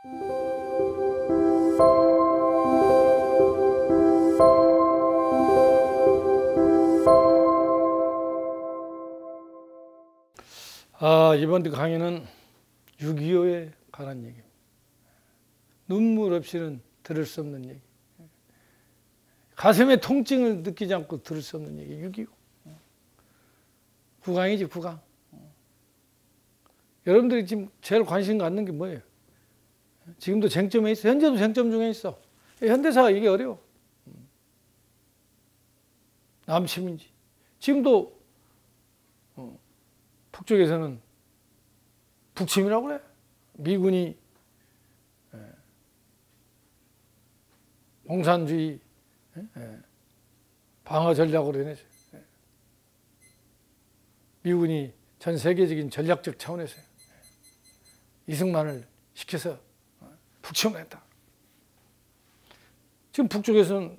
이번 강의는 6.25에 관한 얘기입니다. 눈물 없이는 들을 수 없는 얘기. 가슴에 통증을 느끼지 않고 들을 수 없는 얘기. 6.25. 국왕이지, 국왕. 여러분들이 지금 제일 관심 갖는 게 뭐예요? 지금도 쟁점에 있어. 현재도 쟁점 중에 있어. 현대사가 이게 어려워. 남침인지. 지금도 북쪽에서는 북침이라고 그래. 미군이 공산주의 방어 전략으로 인해서 미군이 전 세계적인 전략적 차원에서 이승만을 시켜서 북침을 했다. 지금 북쪽에서는,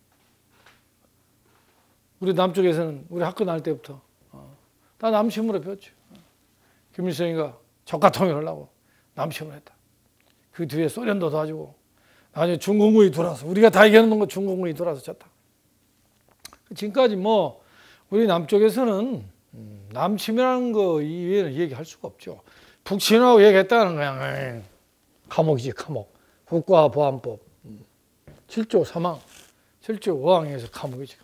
우리 남쪽에서는 우리 학교 다닐 때부터 다 남침으로 배웠죠. 김일성이가 적가통일을 하려고 남침을 했다. 그 뒤에 소련도 도와주고 나중에 중공군이 돌아서, 우리가 다 이겨놓은 거 중공군이 돌아서 졌다. 지금까지 뭐 우리 남쪽에서는 남침이라는 거 이외에는 얘기할 수가 없죠. 북침하고 얘기했다는 거야. 감옥이지, 감옥. 국가보안법 7조 3항 7조 5항에서 감옥이지.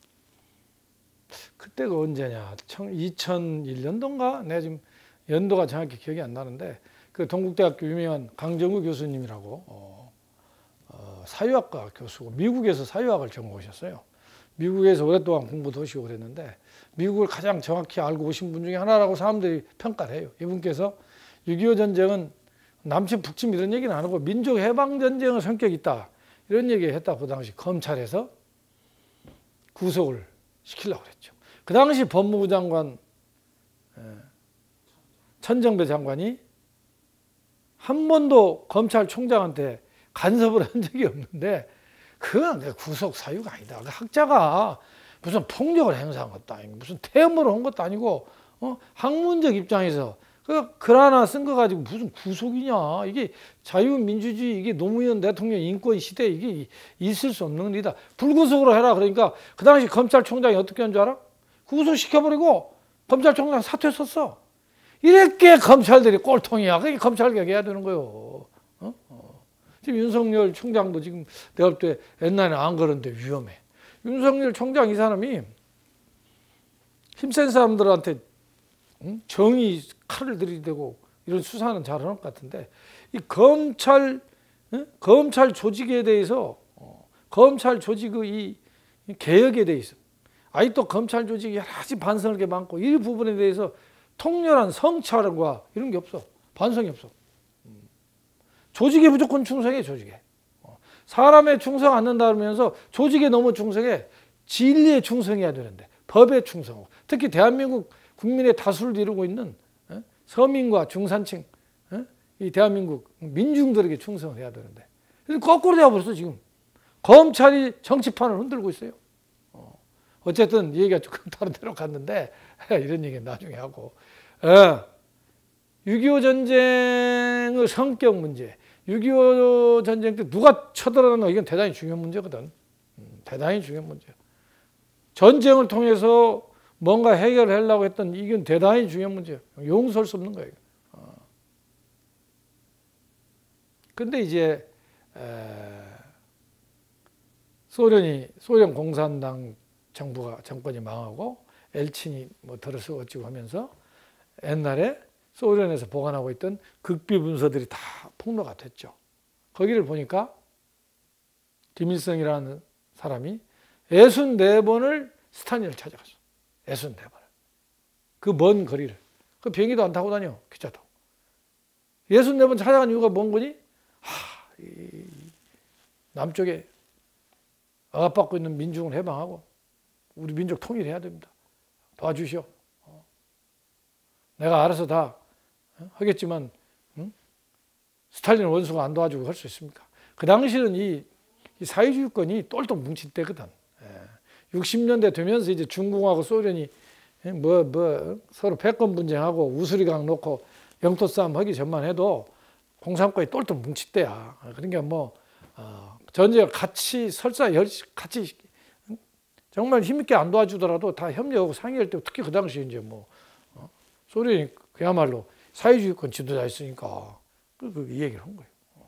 그때가 언제냐, 2001년도인가? 내가 지금 연도가 정확히 기억이 안 나는데, 그 동국대학교 유명한 강정우 교수님이라고 사회학과 교수고, 미국에서 사회학을 전공하셨어요. 미국에서 오랫동안 공부도 하시고 그랬는데, 미국을 가장 정확히 알고 오신 분 중에 하나라고 사람들이 평가를 해요. 이분께서 6.25 전쟁은 남침 북침 이런 얘기는 안 하고 민족해방전쟁의 성격이 있다, 이런 얘기 했다고 그 당시 검찰에서 구속을 시키려고 그랬죠. 그 당시 법무부 장관 천정배 장관이 한 번도 검찰총장한테 간섭을 한 적이 없는데, 그건 구속 사유가 아니다. 그 학자가 무슨 폭력을 행사한 것도 아니고 무슨 태음으로 한 것도 아니고 학문적 입장에서 글 하나 쓴 거 가지고 무슨 구속이냐. 이게 자유민주주의, 이게 노무현 대통령 인권 시대에 이게 있을 수 없는 일이다. 불구속으로 해라. 그러니까 그 당시 검찰총장이 어떻게 한 줄 알아? 구속시켜버리고 검찰총장 사퇴 썼어. 이렇게 검찰들이 꼴통이야. 그게 검찰개혁해야 되는 거요. 지금 윤석열 총장도 지금 내가 볼 때 옛날에 안 그런데 위험해. 윤석열 총장 이 사람이 힘센 사람들한테 정의 칼을 들이대고 이런 수사는 잘하는 것 같은데, 이 검찰 조직에 대해서, 검찰 조직의 이 개혁에 대해서 아직도 검찰 조직이 여러 가지 반성할 게 많고, 이 부분에 대해서 통렬한 성찰과 이런 게 없어. 반성이 없어. 조직에 무조건 충성해. 조직에. 사람에 충성 안 한다 그러면서 조직에 너무 충성해. 진리에 충성해야 되는데 법에 충성하고, 특히 대한민국 국민의 다수를 이루고 있는 서민과 중산층, 이 대한민국 민중들에게 충성을 해야 되는데, 거꾸로 되어버렸어. 지금 검찰이 정치판을 흔들고 있어요. 어쨌든 얘기가 조금 다른 데로 갔는데 이런 얘기는 나중에 하고, 6.25 전쟁의 성격 문제, 6.25 전쟁 때 누가 쳐들어가는가, 이건 대단히 중요한 문제거든. 대단히 중요한 문제야. 전쟁을 통해서 뭔가 해결을 하려고 했던, 이건 대단히 중요한 문제야. 용서할 수 없는 거예요. 근데 이제 소련 공산당 정권이 망하고 엘친이 뭐 들어서 어찌고 하면서 옛날에 소련에서 보관하고 있던 극비 문서들이 다 폭로가 됐죠. 거기를 보니까 김일성이라는 사람이 64번을 스탈린을 찾아갔어. 64번을. 그 먼 거리를. 그 비행기도 안 타고 다녀. 기차 타고. 64번 찾아간 이유가 뭔 거니? 이 남쪽에 억압받고 있는 민중을 해방하고 우리 민족 통일해야 됩니다. 도와주시오. 내가 알아서 다 하겠지만 스탈린 원수가 안 도와주고 할 수 있습니까? 그 당시는 이 사회주의권이 똘똘 뭉친 때거든. 60년대 되면서 이제 중국하고 소련이 서로 패권 분쟁하고 우수리강 놓고 영토 싸움 하기 전만 해도 공산과에 똘똘 뭉칠 때야. 그러니까 뭐 전쟁 같이 설사 같이 정말 힘있게 안 도와주더라도 다 협력하고 상의할 때 특히 그 당시에 이제 뭐 소련이 그야말로 사회주의권 지도자였으니까 이 얘기를 한 거예요.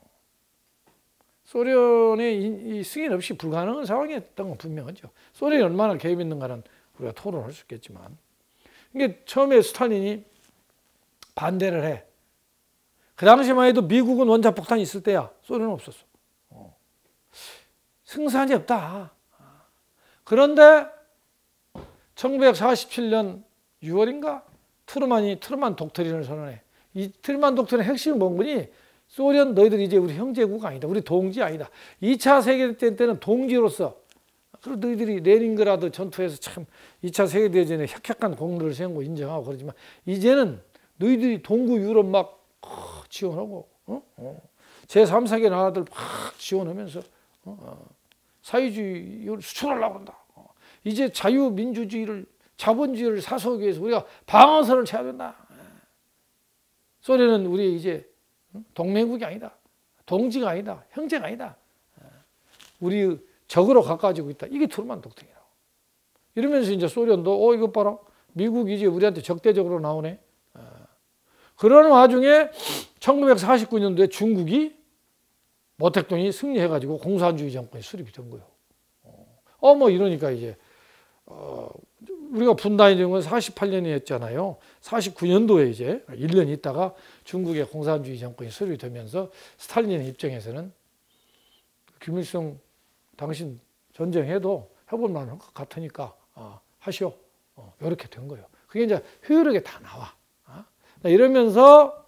소련의 이 승인 없이 불가능한 상황이었던 건 분명하죠. 소련이 얼마나 개입했는가는 우리가 토론할 수 있겠지만, 이게 처음에 스탈린이 반대를 해. 그 당시만 해도 미국은 원자폭탄이 있을 때야. 소련은 없었어. 승산이 없다. 그런데 1947년 6월인가 트루만 독트린을 선언해. 이 트루만 독트린의 핵심은 뭔 거니? 소련 너희들 이제 우리 형제국 아니다. 우리 동지 아니다. 2차 세계대전 때는 동지로서, 그리고 너희들이 레닌그라드 전투에서 참 2차 세계대전에 혁혁한 공로를 세운 거 인정하고 그러지만 이제는 너희들이 동구 유럽 막 지원하고 제3세계 나라들 막 지원하면서 사회주의를 수출하려고 한다. 이제 자유민주주의를 자본주의를 사수하기 위해서 우리가 방어선을 쳐야 된다. 소련은 우리 이제 동맹국이 아니다. 동지가 아니다. 형제가 아니다. 우리 적으로 가까워지고 있다. 이게 트루만 독트린이라고. 이러면서 이제 소련도 이것 봐라. 미국이 이제 우리한테 적대적으로 나오네. 그러는 와중에 1949년도에 중국이 모택동이 승리해가지고 공산주의 정권이 수립이 된 거예요. 뭐 이러니까 이제 우리가 분단이 된 건 48년이었잖아요. 49년도에 이제 1년 있다가 중국의 공산주의 정권이 수립이 되면서 스탈린의 입장에서는 김일성 당신 전쟁해도 해볼 만한 것 같으니까 하시오. 이렇게 된 거예요. 그게 이제 효율하게 다 나와. 이러면서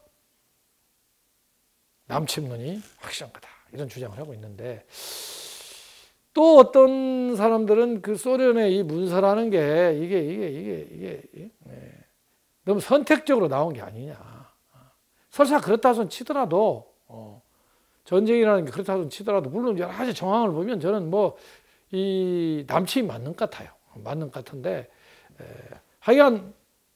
남침론이 확실한 거다. 이런 주장을 하고 있는데, 또 어떤 사람들은 그 소련의 이 문서라는 게 이게 너무 선택적으로 나온 게 아니냐. 설사 그렇다 손 치더라도 전쟁이라는 게 그렇다 손 치더라도 물론 여러 가지 정황을 보면 저는 뭐 이 남침이 맞는 것 같아요. 맞는 것 같은데 하여간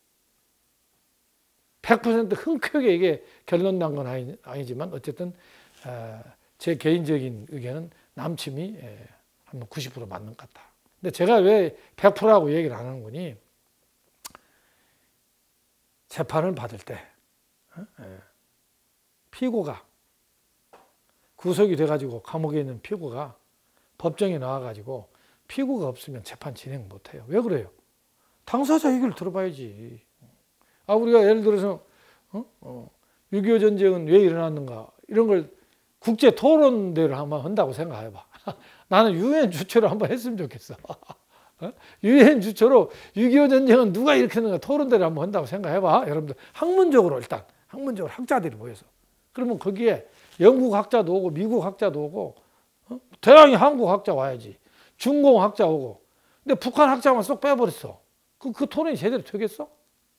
100% 흔쾌하게 이게 결론 난 건 아니지만 어쨌든 제 개인적인 의견은 남침이 한 90% 맞는 것 같다. 근데 제가 왜 100%라고 얘기를 안 하는 거니? 재판을 받을 때 피고가 구속이 돼가지고 감옥에 있는 피고가 법정에 나와가지고 피고가 없으면 재판 진행 못해요. 왜 그래요? 당사자 얘기를 들어봐야지. 우리가 예를 들어서 6.25 전쟁은 왜 일어났는가 이런 걸 국제 토론대를 한번 한다고 생각해봐. 나는 유엔 주최로 한번 했으면 좋겠어. 유엔 주최로 6.25 전쟁은 누가 일으켰는가 토론대를 한번 한다고 생각해봐. 여러분들 학문적으로 일단 학문적으로 학자들이 모여서 그러면 거기에 영국 학자도 오고 미국 학자도 오고 대양이 한국 학자 와야지. 중공 학자 오고. 근데 북한 학자만 쏙 빼버렸어. 그 토론이 제대로 되겠어?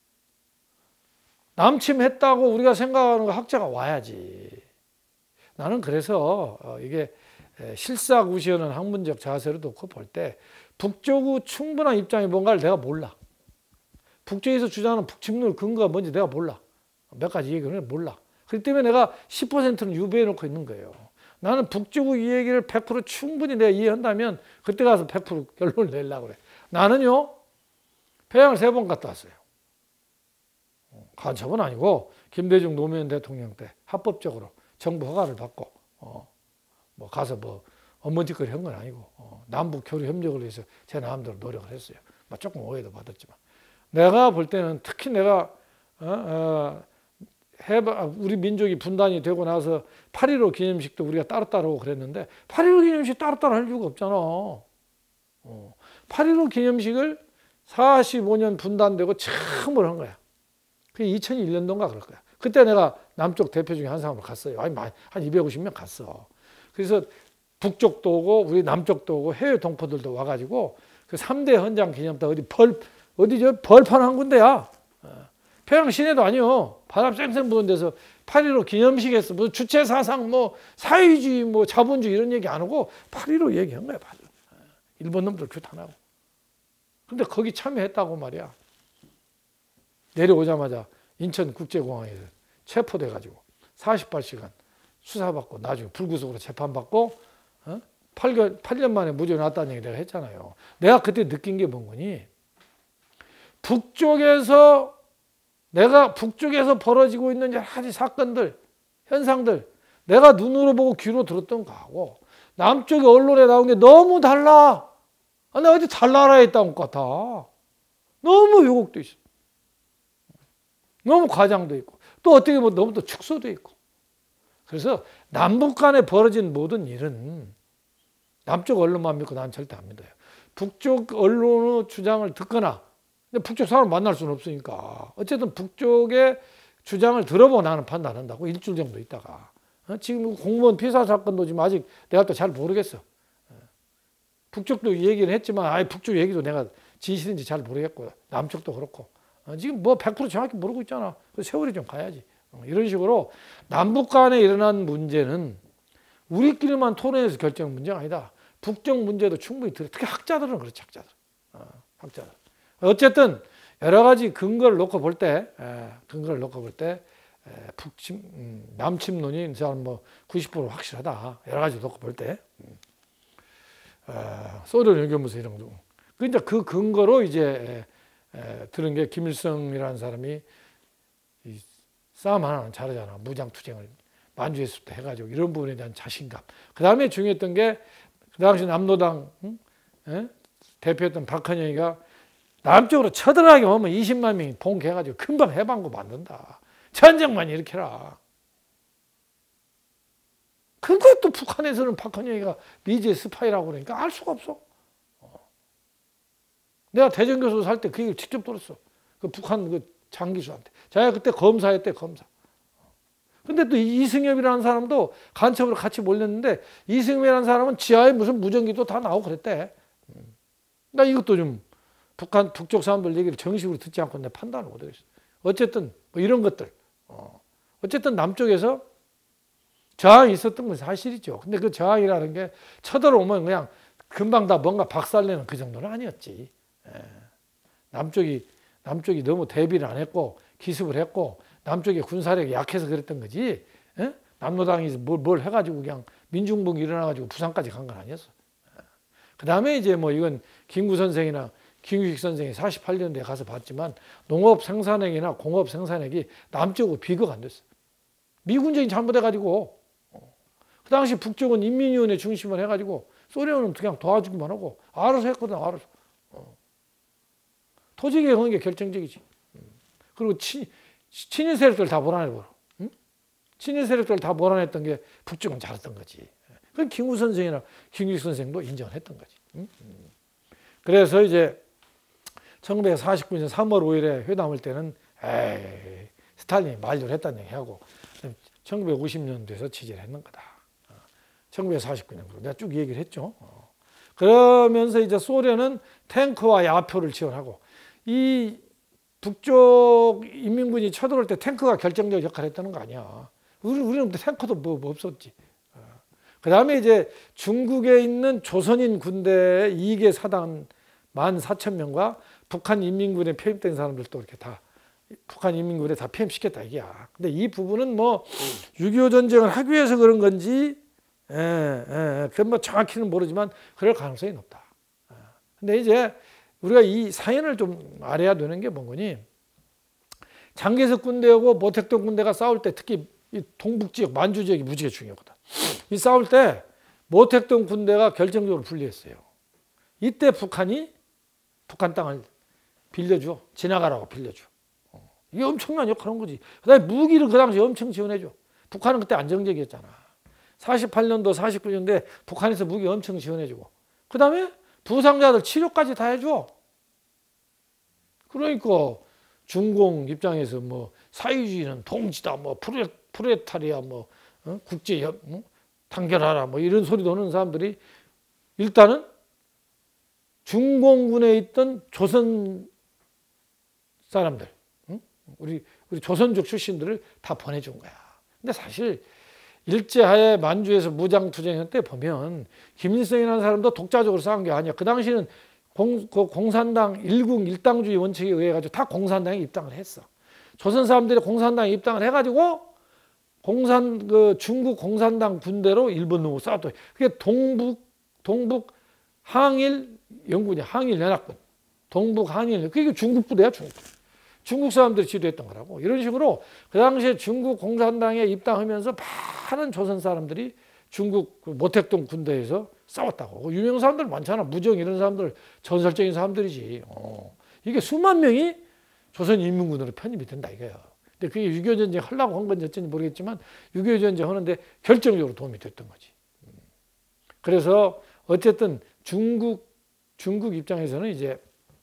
남침했다고 우리가 생각하는 거 학자가 와야지. 나는 그래서 이게 실사구시하는 학문적 자세로 놓고 볼 때 북쪽의 충분한 입장이 뭔가를 내가 몰라. 북쪽에서 주장하는 북침론 근거가 뭔지 내가 몰라. 몇 가지 얘기를 몰라. 그렇기 때문에 내가 10%는 유배해 놓고 있는 거예요. 나는 북쪽의 이 얘기를 100% 충분히 내가 이해한다면 그때 가서 100% 결론을 내려고 그래. 나는요, 평양을 3번 갔다 왔어요. 간첩은 아니고 김대중 노무현 대통령 때 합법적으로 정부 허가를 받고 뭐 가서 뭐 업무짓거리 한 건 아니고 남북 교류 협력을 위해서 제 마음대로 노력을 했어요. 뭐 조금 오해도 받았지만 내가 볼 때는 특히 내가 우리 민족이 분단이 되고 나서 8.15 기념식도 우리가 따로따로 그랬는데 8.15 기념식 따로따로 할 이유가 없잖아. 8.15 기념식을 45년 분단되고 처음으로 한 거야. 그게 2001년도인가 그럴 거야. 그때 내가 남쪽 대표 중에 한 사람으로 갔어요. 한 250명 갔어. 그래서 북쪽도 오고 우리 남쪽도 오고 해외 동포들도 와가지고 그 3대 헌장 기념탑 어디죠? 벌판 한 군데야. 평양 시내도 아니요. 바람 쌩쌩 부는 데서 8.15 기념식에서 무슨 주체 사상 뭐 사회주의 뭐 자본주의 이런 얘기 안 하고 8.15 얘기한 거야. 일본 놈들 규탄하고. 근데 거기 참여했다고 말이야. 내려오자마자 인천국제공항에서 체포돼가지고 48시간 수사받고 나중에 불구속으로 재판받고 8년 만에 무죄 나왔다는 얘기 내가 했잖아요. 내가 그때 느낀 게 뭔 거니? 북쪽에서 벌어지고 있는 여러 가지 사건들, 현상들 내가 눈으로 보고 귀로 들었던 거하고 남쪽의 언론에 나온 게 너무 달라. 내가 어디 달나라에 있다는 것 같아. 너무 왜곡돼 있어. 너무 과장돼 있고 또 어떻게 보면 너무 또 축소돼 있고. 그래서 남북 간에 벌어진 모든 일은 남쪽 언론만 믿고 난 절대 안 믿어요. 북쪽 언론의 주장을 듣거나 근데 북쪽 사람 만날 수는 없으니까 어쨌든 북쪽의 주장을 들어보고 나는 판단한다고 일주일 정도 있다가 지금 공무원 피살 사건도 지금 아직 내가 또 잘 모르겠어. 북쪽도 얘기를 했지만 북쪽 얘기도 내가 진실인지 잘 모르겠고요. 남쪽도 그렇고 지금 뭐 100% 정확히 모르고 있잖아. 세월이 좀 가야지. 이런 식으로 남북 간에 일어난 문제는 우리끼리만 토론해서 결정 문제가 아니다. 북쪽 문제도 충분히 특히 학자들은 그렇지. 학자들. 어쨌든 여러 가지 근거를 놓고 볼 때 남침론이 뭐 90% 확실하다. 여러 가지 놓고 볼 때 소련 외교무소 이런 거. 그러니까 그 근거로 이제 들은 게 김일성이라는 사람이 이 싸움 하나는 잘하잖아. 무장투쟁을 만주에서부터 해가지고 이런 부분에 대한 자신감. 그 다음에 중요했던 게 그 당시 남노당 대표였던 박헌영이가 남쪽으로 쳐들어가게 오면 20만 명이 봉기해가지고 금방 해방구 만든다. 전쟁만 일으켜라. 그것도 북한에서는 박헌영이가 미제 스파이라고 그러니까 알 수가 없어. 내가 대전교수 살 때 그 얘기를 직접 들었어. 그 북한 그 장기수한테. 자기가 그때 검사였대, 검사. 근데 또 이승엽이라는 사람도 간첩으로 같이 몰렸는데 이승엽이라는 사람은 지하에 무슨 무전기도 다 나오고 그랬대. 나 이것도 좀 북쪽 사람들 얘기를 정식으로 듣지 않고 내 판단을 못하겠어. 어쨌든 뭐 이런 것들. 어쨌든 남쪽에서 저항이 있었던 건 사실이죠. 근데 그 저항이라는 게 쳐들어오면 그냥 금방 다 뭔가 박살내는 그 정도는 아니었지. 남쪽이 너무 대비를 안 했고 기습을 했고 남쪽의 군사력이 약해서 그랬던 거지. 남노당이 뭘 해가지고 그냥 민중봉이 일어나가지고 부산까지 간 건 아니었어. 그 다음에 이제 뭐 이건 김구 선생이나 김규식 선생이 48년도에 가서 봤지만 농업 생산액이나 공업 생산액이 남쪽으로 비교가 안 됐어. 미군정이 잘못해가지고 그 당시 북쪽은 인민위원회 중심으로 해가지고 소련은 그냥 도와주기만 하고 알아서 했거든. 알아서. 토지개혁 하는 게 결정적이지. 그리고 친일 세력들 다 몰아내버려. 친일 세력들 다 몰아냈던 게 북쪽은 잘했던 거지. 그건 김구 선생이나 김규식 선생도 인정을 했던 거지. 그래서 이제 1949년 3월 5일에 회담할 때는 스탈린이 만류를 했다는 얘기하고 1950년도에서 취재를 했는 거다. 1949년으로 내가 쭉 얘기를 했죠. 그러면서 이제 소련은 탱크와 야표를 지원하고 이 북쪽 인민군이 쳐들어올 때 탱크가 결정적 역할을 했다는 거 아니야. 우리는 탱크도 뭐 없었지. 그 다음에 이제 중국에 있는 조선인 군대의 2개 사단 14,000명과 북한 인민군에 페임된 사람들도 이렇게 다 북한 인민군에 다 페임시켰다 이게야. 근데 이 부분은 뭐 6.25 전쟁을 하기 위해서 그런 건지 그건 뭐 정확히는 모르지만 그럴 가능성이 높다. 근데 이제 우리가 이 사연을 좀 알아야 되는 게 뭔거니? 장개석 군대하고 모택동 군대가 싸울 때 특히 이 동북 지역, 만주 지역이 무지개 중요하거든. 이 싸울 때 모택동 군대가 결정적으로 불리했어요. 이때 북한이 북한 땅을 빌려줘. 지나가라고 빌려줘. 이게 엄청난 역할을 한 거지. 그 다음에 무기를 그 당시에 엄청 지원해줘. 북한은 그때 안정적이었잖아. 48년도, 49년도에 북한에서 무기 엄청 지원해주고. 그 다음에 부상자들 치료까지 다 해줘. 그러니까 중공 입장에서 뭐 사회주의는 동지다, 뭐 프레타리아, 뭐 국제 단결하라, 뭐 이런 소리도 하는 사람들이 일단은 중공군에 있던 조선 사람들, 우리 조선족 출신들을 다 보내준 거야. 근데 사실 일제하에 만주에서 무장투쟁할 때 보면 김일성이라는 사람도 독자적으로 싸운 게 아니야. 그 당시는 공산당 일국 일당주의 원칙에 의해 가지고 다 공산당에 입당을 했어. 조선 사람들이 공산당에 입당을 해가지고 중국 공산당 군대로 일본 놈하고 싸웠다. 그게 동북 항일 연군이 항일 연합군. 동북 항일 그게 중국 부대야, 중국. 중국 사람들이 지도했던 거라고. 이런 식으로 그 당시에 중국 공산당에 입당하면서 많은 조선 사람들이 중국 모택동 군대에서 싸웠다고. 유명 사람들 많잖아. 무정 이런 사람들 전설적인 사람들이지. 이게 수만 명이 조선 인민군으로 편입이 된다 이거야. 근데 그게 6.25 전쟁 하려고 한 건지 어쩐지 모르겠지만 6.25 전쟁 하는데 결정적으로 도움이 됐던 거지. 그래서 어쨌든 중국 입장에서는 이제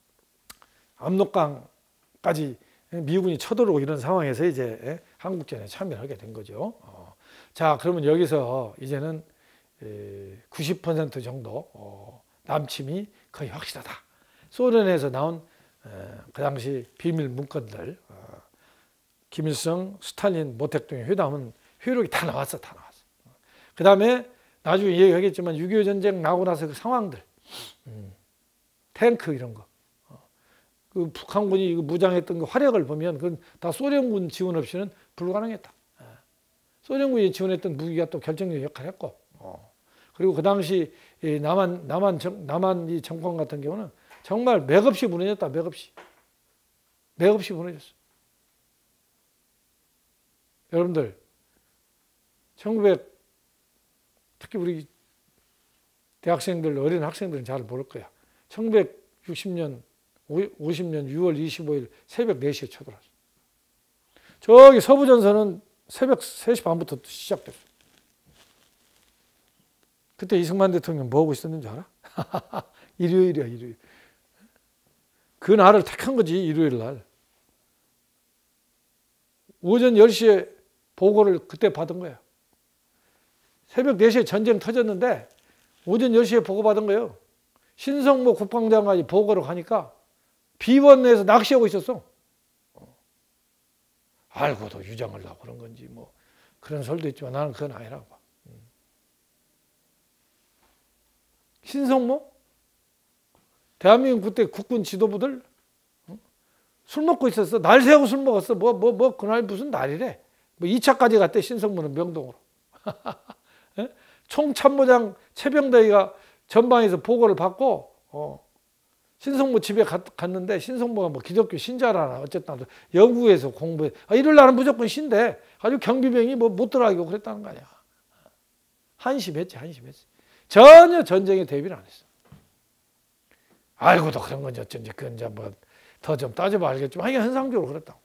압록강까지 미군이 쳐들어오고 이런 상황에서 이제 한국전에 참여를 하게 된 거죠. 자, 그러면 여기서 이제는 90% 정도 남침이 거의 확실하다. 소련에서 나온 그 당시 비밀 문건들, 김일성, 스탈린, 모택동의 회담은 회록이 다 나왔어. 그 다음에 나중에 얘기하겠지만 6.25 전쟁 나고 나서 그 상황들, 탱크 이런 거, 그 북한군이 무장했던 그 화력을 보면 그건 다 소련군 지원 없이는 불가능했다. 소련군이 지원했던 무기가 또 결정적인 역할을 했고, 그리고 그 당시 남한 이 정권 같은 경우는 정말 맥없이 무너졌다. 맥없이 무너졌어. 여러분들 특히 우리 대학생들, 어린 학생들은 잘 모를 거야. 1960년 50년 6월 25일 새벽 4시에 쳐들어왔어. 저기 서부전선은 새벽 3시 반부터 시작됐어. 그때 이승만 대통령 뭐 하고 있었는지 알아? 일요일이야, 일요일. 그 날을 택한 거지, 일요일 날. 오전 10시에 보고를 그때 받은 거야. 새벽 4시에 전쟁 터졌는데 오전 10시에 보고받은 거예요. 신성모 국방장관이 보고를 가니까 비원내에서 낚시하고 있었어. 알고도 유장을 하고 그런 건지 뭐 그런 설도 있지만 나는 그건 아니라고 봐. 신성모? 대한민국 그때 국군 지도부들 술 먹고 있었어. 날 새고 술 먹었어. 그날 무슨 날이래. 2차까지 갔대, 신성모는 명동으로. 총참모장 최병대가 전방에서 보고를 받고 신성모 집에 갔는데 신성모가 뭐 기독교 신자라나 어쨌든 영국에서 공부해. 이럴 날은 무조건 신대. 아주 경비병이 뭐 못 들어가고 그랬다는 거 아니야. 한심했지. 전혀 전쟁에 대비를 안 했어. 알고도 그런 건지 어쩐지 그건 이제 뭐 더 좀 따져봐 알겠지만 하여간 현상적으로 그랬다고.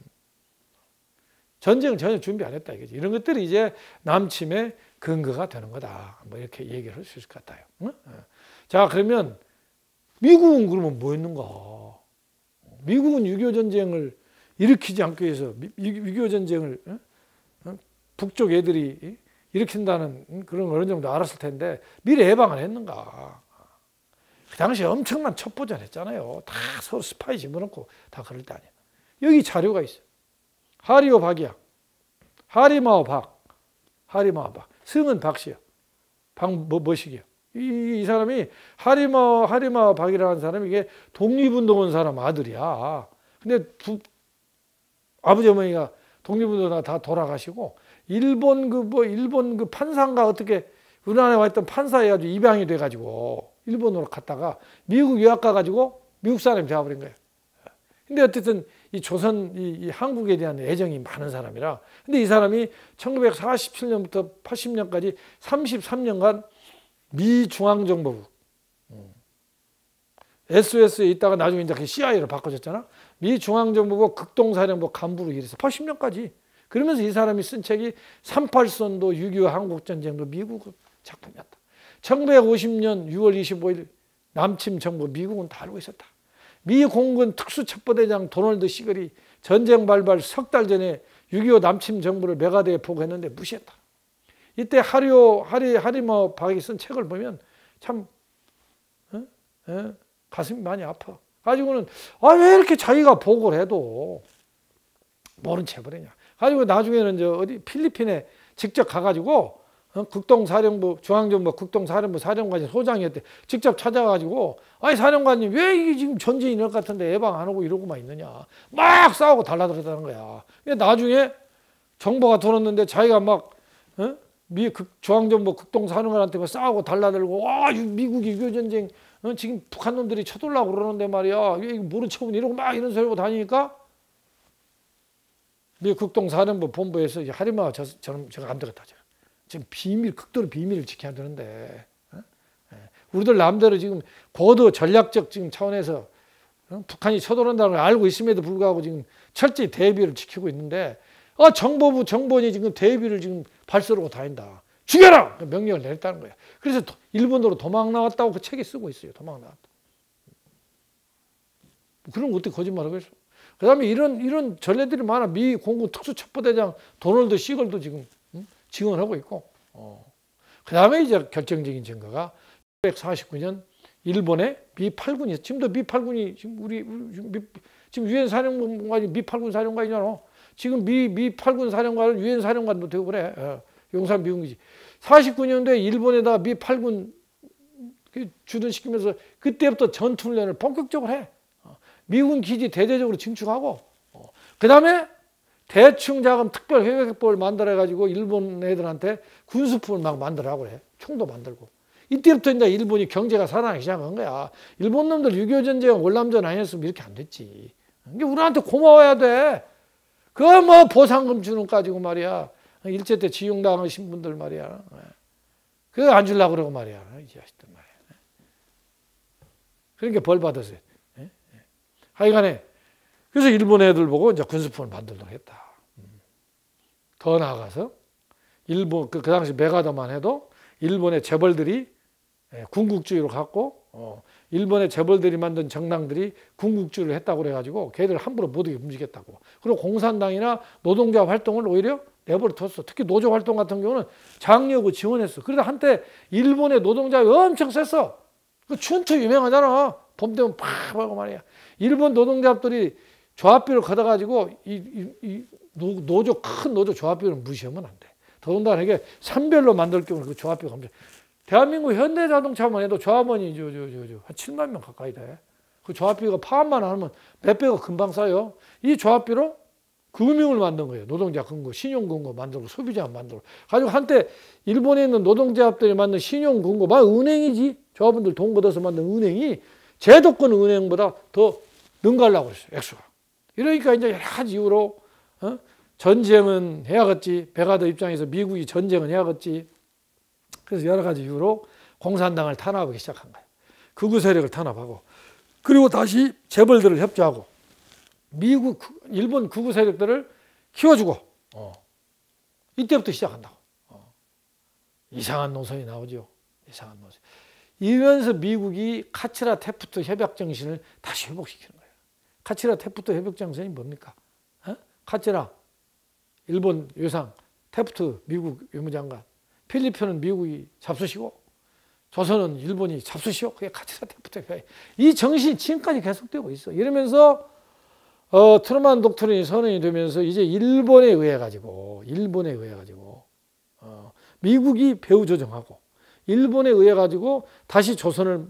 전쟁을 전혀 준비 안 했다 이거지. 이런 것들이 이제 남침의 근거가 되는 거다. 뭐 이렇게 얘기를 할 수 있을 것 같아요. 자, 그러면 미국은 그러면 뭐 했는가? 미국은 6.25 전쟁을 일으키지 않기 위해서 6.25 전쟁을 북쪽 애들이 일으킨다는 그런 걸 어느 정도 알았을 텐데 미리 예방을 했는가? 그 당시에 엄청난 첩보전 했잖아요. 다 서로 스파이 집어넣고 다 그럴 때 아니야. 여기 자료가 있어. 하리오 박이야. 하리마오 박. 승은 박씨야. 뭐시기야. 이 사람이 하리마오 박이라는 사람이 이게 독립운동한 사람 아들이야. 근데 아버지 어머니가 독립운동하다가 다 돌아가시고 일본 그 판사인가 어떻게 우리나라에 와 있던 판사여가지고 입양이 돼가지고 일본으로 갔다가 미국 유학 가가지고 미국 사람이 되어버린 거예요. 근데 어쨌든 이 조선, 이 한국에 대한 애정이 많은 사람이라. 근데 이 사람이 1947년부터 80년까지 33년간 미 중앙정보국, SOS에 있다가 나중에 이제 CIA로 바꿔졌잖아. 미 중앙정보국 극동사령부 간부로 일해서 80년까지. 그러면서 이 사람이 쓴 책이 38선도 6.25 한국전쟁도 미국 작품이었다. 1950년 6월 25일 남침 정부 미국은 다 알고 있었다. 미 공군 특수첩보대장 도널드 시글이 전쟁 발발 석 달 전에 6.25 남침 정부를 메가드에 보고했는데 무시했다. 이때 하리마 박이 쓴 책을 보면 참 가슴이 많이 아파. 가지고는 왜 이렇게 자기가 보고를 해도 모른 채 버리냐. 가지고 나중에는 어디 필리핀에 직접 가가지고 극동사령부 중앙정부 극동사령부 사령관이 소장이었대. 직접 찾아가지고 사령관님 왜 이게 지금 전쟁이 일어날 것 같은데 예방 안 하고 이러고만 있느냐. 막 싸우고 달라들었다는 거야. 나중에 정보가 돌았는데 자기가 막 중앙정보 극동사령관한테 막 싸우고 달라들고 와 미국이 유교전쟁 지금 북한 놈들이 쳐들라고 그러는데 말이야 이거 모른 척은 이러고 막 이런 소리 하고 다니니까 미 극동사령부 본부에서 하리마 제가 안 되겠다. 지금 극도로 비밀을 지켜야 되는데 우리들 남대로 지금 고도 전략적 지금 차원에서 북한이 쳐들어온다는 걸 알고 있음에도 불구하고 지금 철저히 대비를 지키고 있는데 정보부 정보원이 지금 대비를 지금 발설하고 다닌다. 죽여라! 명령을 내렸다는 거야. 그래서 일본으로 도망 나왔다고 그 책에 쓰고 있어요. 도망 나왔다. 그럼 어떻게 거짓말하겠어? 그 다음에 이런 전례들이 많아. 미 공군 특수첩보대장 도널드 시걸도 지금 지원을 하고 있고. 그 다음에 이제 결정적인 증거가 1949년 일본의 미8군이 지금도 미8군이 지금 유엔 사령관이 미8군 사령관이잖아. 지금 미8군 사령관은 유엔 사령관도 되고 그래. 용산 미군기지. 49년도에 일본에다가 미8군 주둔시키면서 그때부터 전투훈련을 본격적으로 해. 미군 기지 대대적으로 증축하고 그 다음에 대충 자금 특별 회계법을 만들어가지고 일본 애들한테 군수품을 막 만들라고 그래. 총도 만들고. 이때부터 이제 일본이 경제가 살아나기 시작한 거야. 일본 놈들 6.25전쟁 월남전 아니었으면 이렇게 안 됐지. 이게 우리한테 고마워야 돼. 그 뭐 보상금 주는 가지고 말이야. 일제 때 지용당하신 분들 말이야. 그거 안 주려고 그러고 말이야. 이 자식들 말이야. 그러니까 벌 받았어요. 하여간에 그래서 일본 애들 보고 이제 군수품을 만들도록 했다. 더 나아가서 일본 그 당시 메가더만 해도 일본의 재벌들이 군국주의로 갔고 일본의 재벌들이 만든 정당들이 군국주의를 했다고 그래가지고 걔들 함부로 못 움직였다고. 그리고 공산당이나 노동자 활동을 오히려 내버려 뒀어. 특히 노조 활동 같은 경우는 장려하고 지원했어. 그래서 한때 일본의 노동자가 엄청 셌어. 그 춘투 유명하잖아. 봄 되면 팍 하고 말이야. 일본 노동자들이 조합비를 걷어가지고 이 노조 큰 노조 조합비를 무시하면 안 돼. 더군다나 이게 산별로 만들 경우는 그 조합비가 엄청. 대한민국 현대자동차만 해도 조합원이 한 7만 명 가까이 돼. 그 조합비가 파업만 하면 몇 배가 금방 쌓여. 이 조합비로 금융을 만든 거예요. 노동자 금고, 신용금고 만들고 소비자 만들고. 가지고 한때 일본에 있는 노동자들이 만든 신용금고, 막 은행이지. 조합원들 돈 걷어서 만든 은행이 제도권 은행보다 더 능가하려고 그랬어요. 액수가. 이러니까 이제 여러 가지 이유로 전쟁은 해야겠지. 베가더 입장에서 미국이 전쟁은 해야겠지. 그래서 여러 가지 이유로 공산당을 탄압하기 시작한 거예요. 극우 세력을 탄압하고 그리고 다시 재벌들을 협조하고 일본 극우 세력들을 키워주고 이때부터 시작한다고. 이상한 노선이 나오죠. 이상한 노선. 이러면서 미국이 카츠라 테프트 협약 정신을 다시 회복시키는 거예요. 카츠라 테프트 협약 정신이 뭡니까? 카츠라 일본 요상, 테프트 미국 외무장관, 필리핀은 미국이 잡수시고 조선은 일본이 잡수시고 그게 카츠라 테프트 협약. 이 정신이 지금까지 계속되고 있어. 이러면서 트루만 독트린이 선언이 되면서 이제 일본에 의해 가지고 미국이 배후 조정하고 일본에 의해 가지고 다시 조선을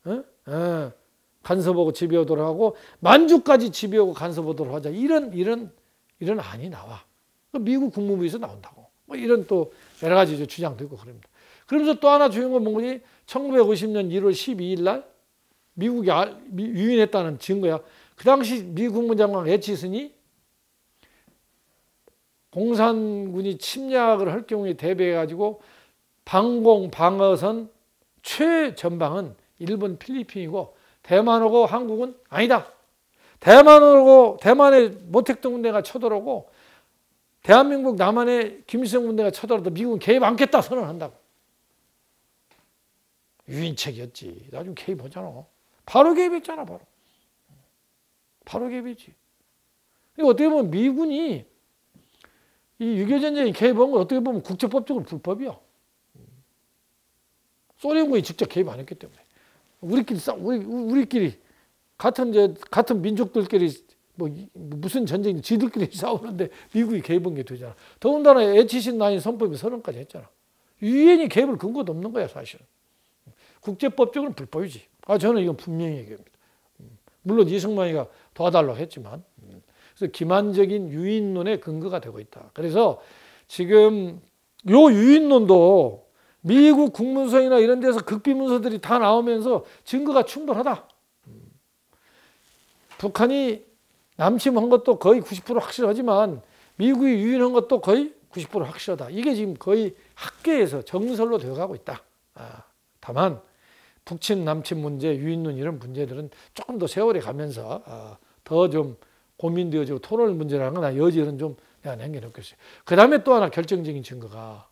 간섭하고 지배하도록 하고 만주까지 지배하고 간섭하도록 하자. 이런 안이 나와. 미국 국무부에서 나온다고. 뭐 이런 또 여러 가지 주장도 있고 그럽니다. 그러면서 또 하나 중요한 건 뭐지? 1950년 1월 12일 날 미국이 유인했다는 증거야. 그 당시 미 국무장관 애치슨이 공산군이 침략을 할 경우에 대비해 가지고 방공 방어선 최전방은 일본, 필리핀이고 대만하고 한국은 아니다. 대만의 모택동 군대가 쳐들어오고 대한민국 남한의 김일성 군대가 쳐들어도 미국은 개입 않겠다 선언한다고. 유인책이었지. 나중에 개입하잖아. 바로 개입했잖아. 바로 개입했지. 어떻게 보면 미군이 이 6.25전쟁에 개입한 건 어떻게 보면 국제법적으로 불법이야. 소련군이 직접 개입 안 했기 때문에. 우리끼리 같은 민족들끼리 무슨 전쟁이 지들끼리 싸우는데 미국이 개입한 게 되잖아. 더군다나 애치신 라인 선법이 선언까지 했잖아. 유엔이 개입을 근거도 없는 거야 사실은. 국제법적으로는 불법이지. 저는 이건 분명히 얘기합니다. 물론 이승만이가 도와달라고 했지만. 그래서 기만적인 유인론의 근거가 되고 있다. 그래서 지금 요 유인론도 미국 국문서이나 이런 데서 극비문서들이 다 나오면서 증거가 충분하다. 북한이 남침한 것도 거의 90% 확실하지만 미국이 유인한 것도 거의 90% 확실하다. 이게 지금 거의 학계에서 정설로 되어가고 있다. 다만 북침, 남침 문제, 유인론 이런 문제들은 조금 더 세월이 가면서 더 좀 고민되어지고 토론 문제라는 건 여지는 좀 내가 남겨놓겠어요. 그 다음에 또 하나 결정적인 증거가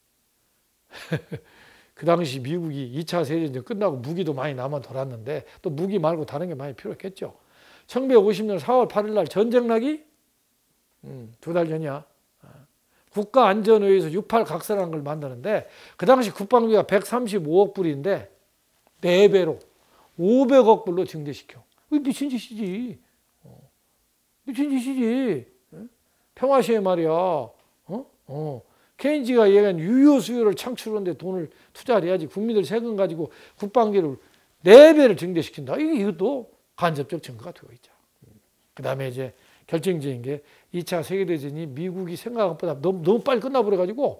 그 당시 미국이 2차 세계대전 끝나고 무기도 많이 남아 돌았는데 또 무기 말고 다른 게 많이 필요했겠죠. 1950년 4월 8일 날 전쟁 나기 2달 전이야. 국가안전회의에서 6.8 각서라는 걸 만드는데 그 당시 국방비가 135억 불인데 4배로 500억 불로 증대시켜. 미친 짓이지. 미친 짓이지. 평화시에 말이야. 케인즈가 얘기한 유효 수요를 창출하는데 돈을 투자를 해야지. 국민들 세금 가지고 국방비를 4배를 증대시킨다. 이것도 간접적 증거가 되고 있죠. 그 다음에 이제 결정적인 게 2차 세계대전이 미국이 생각보다 너무 빨리 끝나버려가지고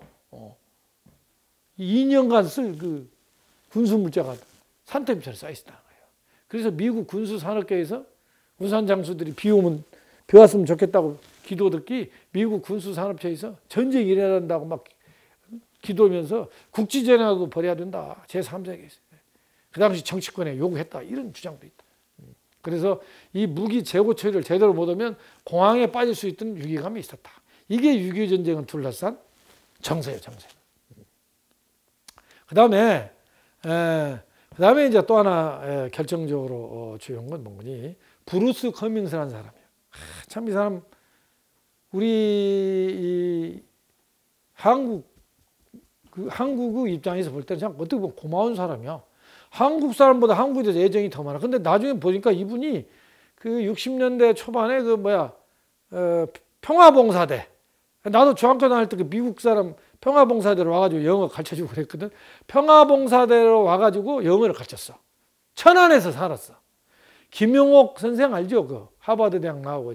2년간 쓸 그 군수물자가 산더미처럼 쌓여있다는 거예요. 그래서 미국 군수산업계에서 우산 장수들이 비 왔으면 좋겠다고 기도 듣기 미국 군수산업체에서 전쟁이 일어나야 된다고 막 기도하면서 국지전이라도 벌여야 된다. 제3세계에서. 그 당시 정치권에 요구했다. 이런 주장도 있다. 그래서 이 무기 재고 처리를 제대로 못하면 공황에 빠질 수 있던 위기감이 있었다. 이게 6.25 전쟁을 둘러싼 정세예요, 정세. 그 다음에 이제 또 하나 결정적으로 중요한 건 뭐니? 브루스 커밍스라는 사람이에요. 참 이 사람 우리 한국 입장에서 볼 때는 참 어떻게 보면 고마운 사람이야. 한국 사람보다 한국에 대해서 애정이 더 많아. 근데 나중에 보니까 이분이 그 60년대 초반에 평화봉사대. 나도 중학교 다닐 때 그 미국 사람 평화봉사대로 와가지고 영어 가르쳐주고 그랬거든. 평화봉사대로 와가지고 영어를 가르쳤어. 천안에서 살았어. 김용옥 선생 알죠? 그 하버드 대학 나오고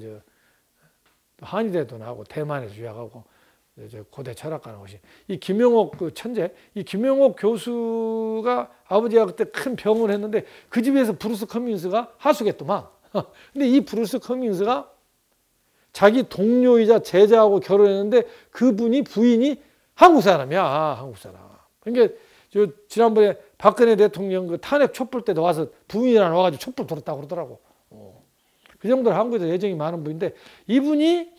한의대도 나오고 대만에서 유학하고 고대 철학과 나오신 이 김용옥 그 천재, 이 김용옥 교수가 아버지가 그때 큰 병을 했는데 그 집에서 브루스 커밍스가 하숙했더만. 근데 이 브루스 커밍스가 자기 동료이자 제자하고 결혼했는데 그분이 부인이 한국 사람이야. 한국 사람. 그러니까 지난번에 박근혜 대통령 그 탄핵 촛불 때도 와서 부인이랑 와가지고 촛불 들었다고 그러더라고. 그 정도로 한국에 대해서 애정이 많은 분인데 이분이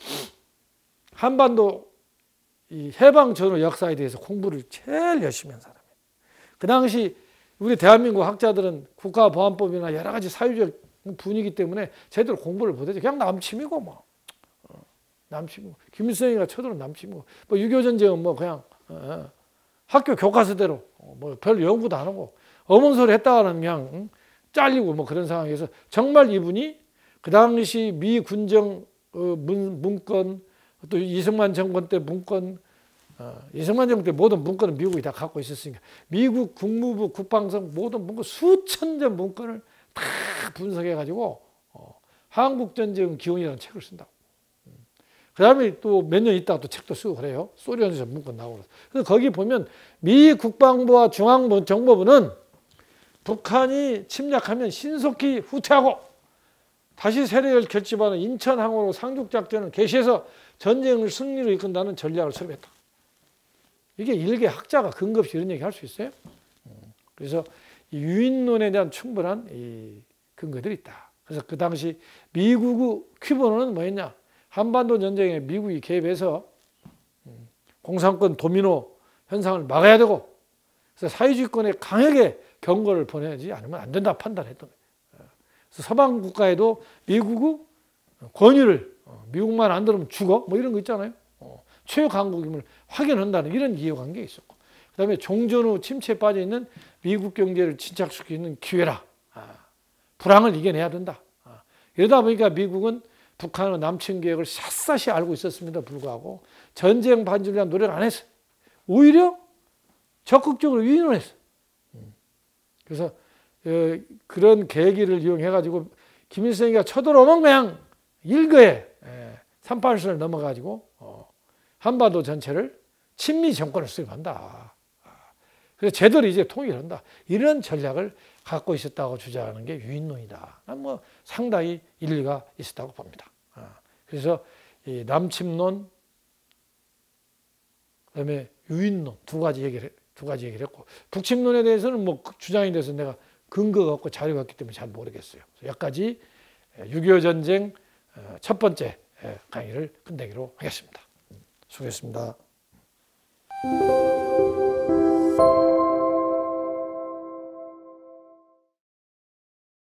한반도 이 해방 전후 역사에 대해서 공부를 제일 열심히 한 사람이에요. 그 당시 우리 대한민국 학자들은 국가보안법이나 여러 가지 사회적 분위기 때문에 제대로 공부를 못했죠. 그냥 남침이고 뭐. 남침이고. 김일성이가 쳐들은 남침이고. 뭐 6.25 전쟁은 뭐 그냥 학교 교과서대로 뭐 별 연구도 안 하고 어문소리 했다가는 그냥 잘리고 뭐 그런 상황에서 정말 이분이 그 당시 미 군정 문건 또 이승만 정권 때 문건 이승만 정권 때 모든 문건은 미국이 다 갖고 있었으니까 미국 국무부 국방성 모든 문건 수천 점 문건을 다 분석해 가지고 한국전쟁 기원이라는 책을 쓴다고. 그 다음에 또 몇 년 있다가 또 책도 쓰고 그래요. 소련에서 문건 나오고. 그래서 거기 보면 미 국방부와 중앙정보부는 북한이 침략하면 신속히 후퇴하고 다시 세력을 결집하는 인천항으로 상륙작전을 개시해서 전쟁을 승리로 이끈다는 전략을 수립했다. 이게 일개 학자가 근거 없이 이런 얘기 할 수 있어요? 그래서 이 유인론에 대한 충분한 이 근거들이 있다. 그래서 그 당시 미국의 퀴브는 뭐였냐? 한반도 전쟁에 미국이 개입해서 공산권 도미노 현상을 막아야 되고 그래서 사회주의권에 강하게 경고를 보내지 않으면 안 된다 판단했던 거예요. 그래서 서방 국가에도 미국의 권위를 미국만 안 들으면 죽어 뭐 이런 거 있잖아요. 최강국임을 확인한다는 이런 이해관계가 있었고 그 다음에 종전 후 침체에 빠져있는 미국 경제를 진착시키는 기회라. 불황을 이겨내야 된다. 이러다 보니까 미국은 북한의 남침 계획을 샅샅이 알고 있었음에도 불구하고 전쟁 반지를 위한 노력을 안 했어요. 오히려 적극적으로 유인을 했어요. 그래서 그런 계기를 이용해 가지고 김일성이가 쳐들어오면 그냥 일거에 38선을 넘어가지고 한반도 전체를 친미 정권을 수립한다. 그래서 제대로 이제 통일한다. 이런 전략을 갖고 있었다고 주장하는 게 유인론이다. 난 뭐 상당히 일리가 있었다고 봅니다. 그래서 이 남침론, 그다음에 유인론 두 가지 얘기를 했고, 북침론에 대해서는 뭐 주장에 대해서 내가 근거가 없고 자료가 없기 때문에 잘 모르겠어요. 여기까지 6.25 전쟁 첫 번째 강의를 끝내기로 하겠습니다. 수고했습니다.